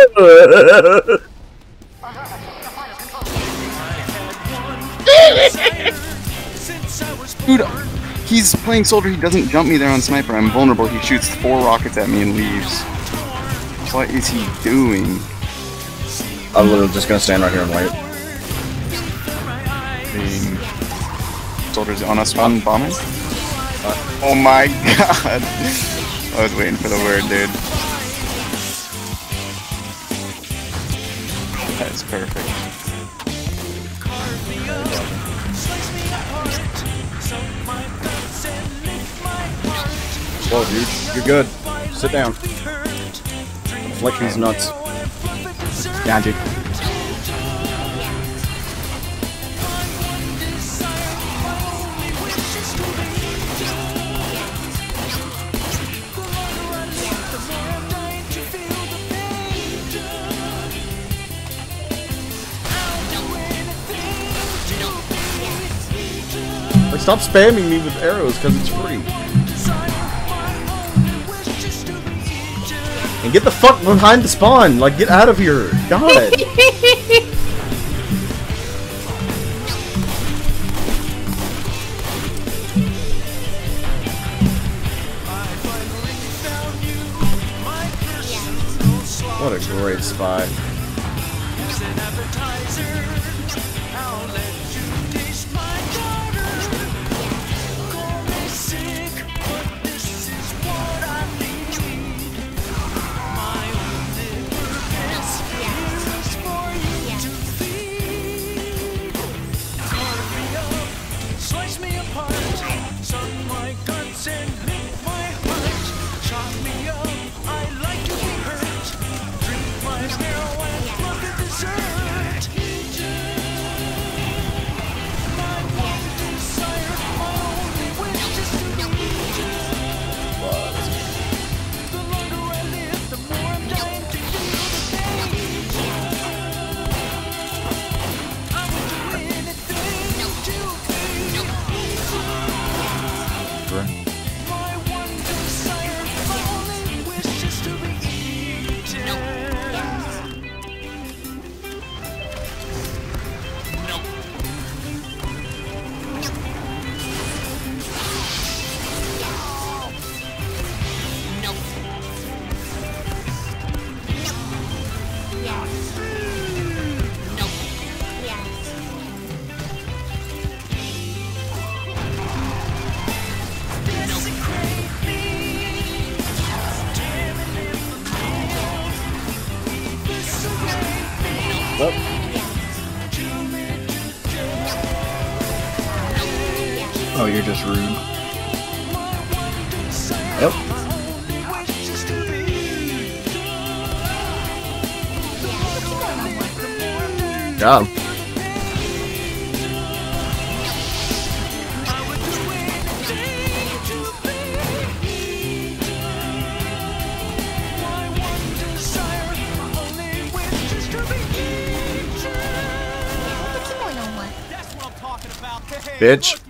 Dude, he's playing soldier, he doesn't jump me there on sniper, I'm vulnerable, he shoots 4 rockets at me and leaves. What is he doing? I'm literally just gonna stand right here and wait. Soldiers on us, one bombing. Oh my god! I was waiting for the word, dude. That is perfect. Whoa, dude, you're good. Sit down. Flick these nuts. Yeah, dude. Like, stop spamming me with arrows because it's free. And get the fuck behind the spawn! Like, get out of here! God! What a great spy. Oh, you're just rude. Yep. Job. Bitch.